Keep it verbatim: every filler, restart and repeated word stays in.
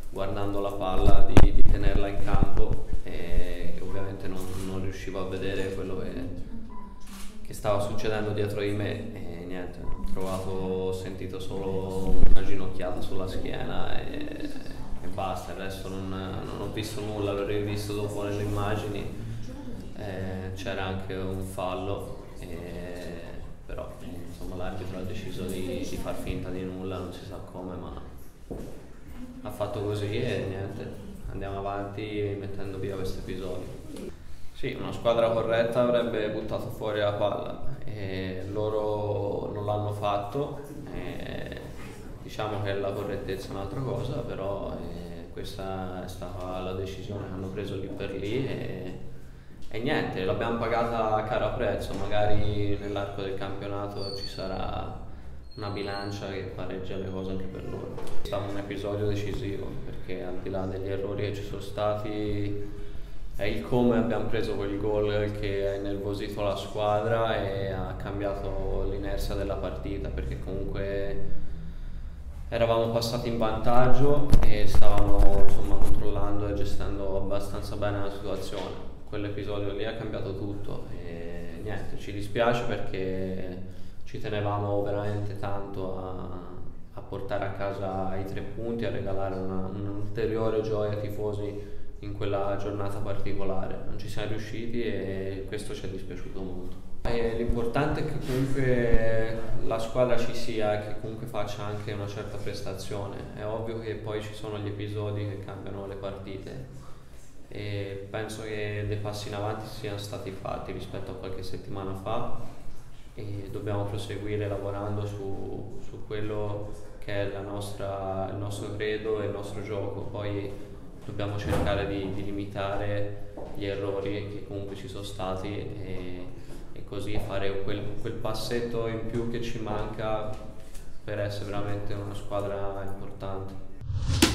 guardando la palla di, di tenerla in campo, e ovviamente non, non riuscivo a vedere quello che, che stava succedendo dietro di me e niente, ho trovato, ho sentito solo una ginocchiata sulla schiena e, e basta, adesso non, non ho visto nulla, l'ho rivisto dopo nelle immagini, eh, c'era anche un fallo, e, però insomma l'arbitro ha deciso di, di far finta di nulla, non si sa come, ma ha fatto così e niente, andiamo avanti mettendo via questo episodio. Sì, una squadra corretta avrebbe buttato fuori la palla e loro non l'hanno fatto, e diciamo che la correttezza è un'altra cosa, però eh, questa è stata la decisione che hanno preso lì per lì e, e niente, l'abbiamo pagata a caro prezzo, magari nell'arco del campionato ci sarà una bilancia che pareggia le cose anche per loro. È stato un episodio decisivo perché al di là degli errori che ci sono stati è il come abbiamo preso quel gol che ha innervosito la squadra e ha cambiato l'inerzia della partita, perché comunque eravamo passati in vantaggio e stavamo insomma controllando e gestendo abbastanza bene la situazione. Quell'episodio lì ha cambiato tutto e niente, ci dispiace perché ci tenevamo veramente tanto a, a portare a casa i tre punti, a regalare una, un'ulteriore gioia ai tifosi in quella giornata particolare. Non ci siamo riusciti e questo ci è dispiaciuto molto. E l'importante è che comunque la squadra ci sia e che comunque faccia anche una certa prestazione. È ovvio che poi ci sono gli episodi che cambiano le partite e penso che dei passi in avanti siano stati fatti rispetto a qualche settimana fa e dobbiamo proseguire lavorando su, su quello che è la nostra, il nostro credo e il nostro gioco. Poi dobbiamo cercare di, di limitare gli errori che comunque ci sono stati e, e così fare quel, quel passetto in più che ci manca per essere veramente una squadra importante.